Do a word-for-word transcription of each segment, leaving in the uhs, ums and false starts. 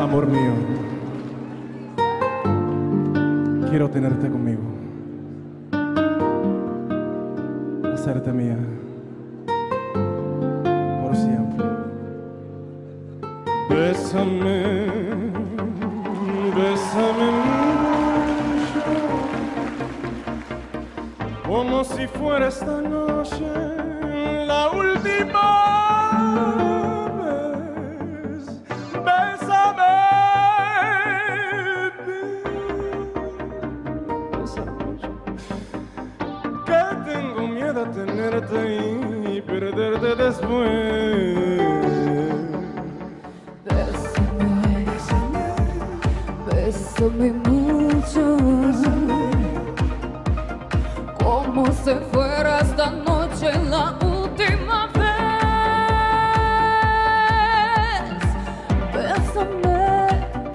Amor mío, quiero tenerte conmigo, hacerte mía por siempre. Bésame, bésame mucho, como si fuera esta noche la última vez. Bésame, bésame mucho, que tengo miedo a tenerte y perderte después. Bésame mucho, como si fuera esta noche la última vez. Bésame,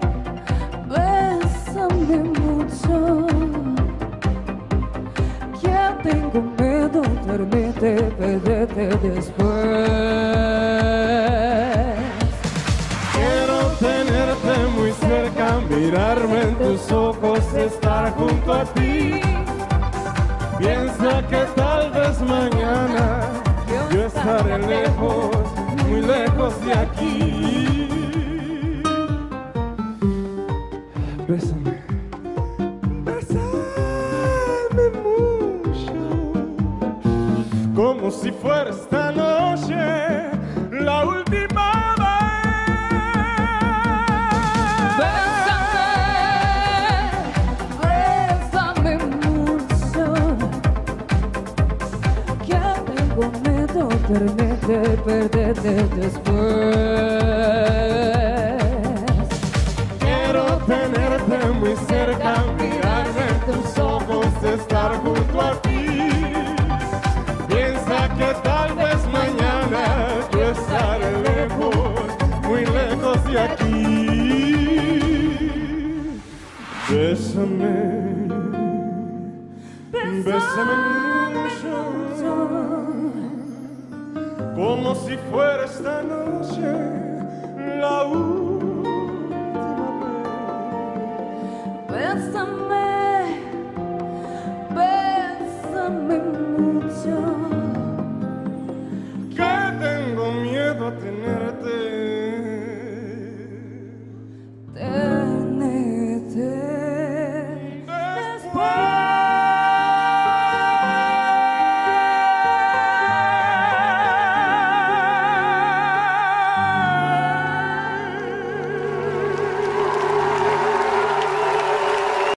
bésame mucho, que tengo miedo de perderte después. Tenerte muy cerca, mirarme en tus ojos, estar junto a ti. Piensa que tal vez mañana yo estaré lejos, muy lejos de aquí. Bésame, bésame mucho, como si fuera esta noche la última. Permite perderte después. Quiero tenerte muy cerca, mirarme en tus ojos, estar junto a ti. Piensa que tal vez mañana yo estaré lejos, muy lejos de aquí. Bésame, bésame mucho, como si fuera esta noche